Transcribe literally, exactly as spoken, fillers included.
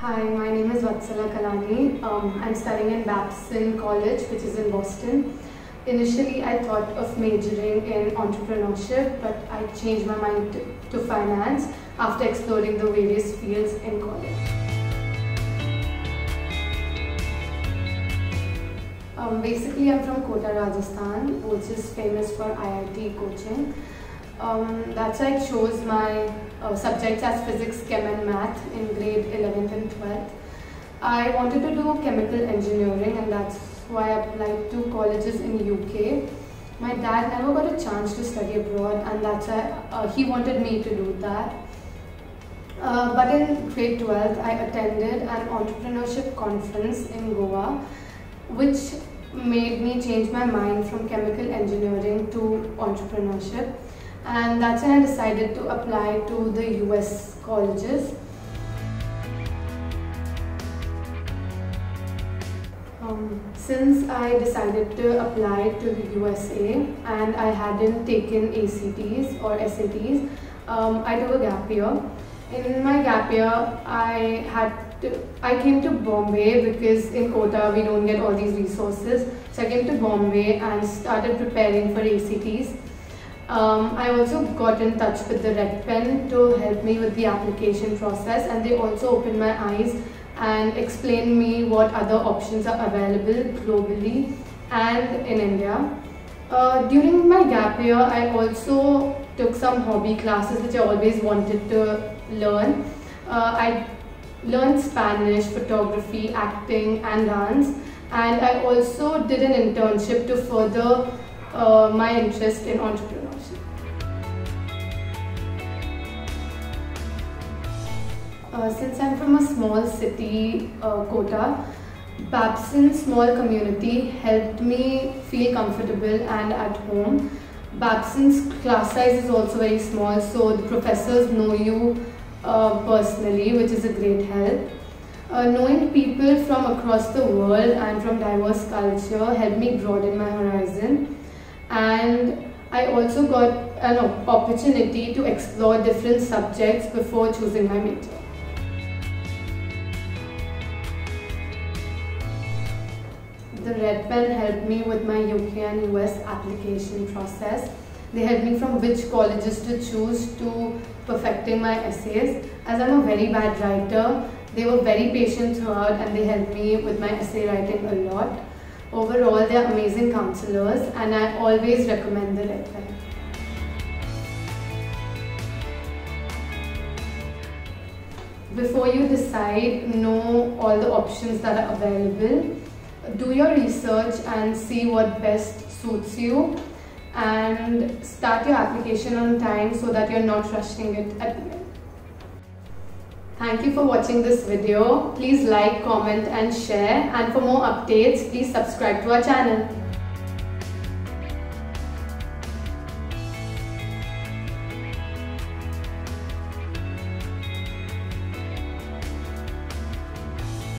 Hi, my name is Vatsala Kalani. Um, I'm studying in Babson College, which is in Boston. Initially, I thought of majoring in entrepreneurship, but I changed my mind to, to finance after exploring the various fields in college. Um, basically, I'm from Kota, Rajasthan, which is famous for I I T coaching. Um, that's why I chose my uh, subjects as physics, chem and math in grade eleventh and twelfth. I wanted to do chemical engineering, and that's why I applied to colleges in U K. My dad never got a chance to study abroad, and that's why uh, he wanted me to do that. Uh, but in grade twelfth, I attended an entrepreneurship conference in Goa, which made me change my mind from chemical engineering to entrepreneurship. And that's when I decided to apply to the U S colleges. Um, since I decided to apply to the U S A and I hadn't taken A C Ts or S A Ts, um, I took a gap year. In my gap year, I had to, I came to Bombay because in Kota we don't get all these resources. So I came to Bombay and started preparing for A C Ts. Um, I also got in touch with the Red Pen to help me with the application process, and they also opened my eyes and explained me what other options are available globally and in India. Uh, during my gap year, I also took some hobby classes which I always wanted to learn. Uh, I learned Spanish, photography, acting and dance, and I also did an internship to further uh, my interest in entrepreneurship. Uh, since I'm from a small city, uh, Kota, Babson small community helped me feel comfortable and at home. Babson's class size is also very small, so the professors know you uh, personally, which is a great help. Uh, knowing people from across the world and from diverse culture helped me broaden my horizon. And I also got an opportunity to explore different subjects before choosing my major. The Red Pen helped me with my U K and U S application process. They helped me from which colleges to choose to perfecting my essays. As I'm a very bad writer, they were very patient throughout and they helped me with my essay writing a lot. Overall, they are amazing counselors and I always recommend the Red Pen. Before you decide, know all the options that are available. Do your research and see what best suits you, and start your application on time so that you're not rushing it at the end. Thank you for watching this video. Please like, comment and share, and for more updates, please subscribe to our channel.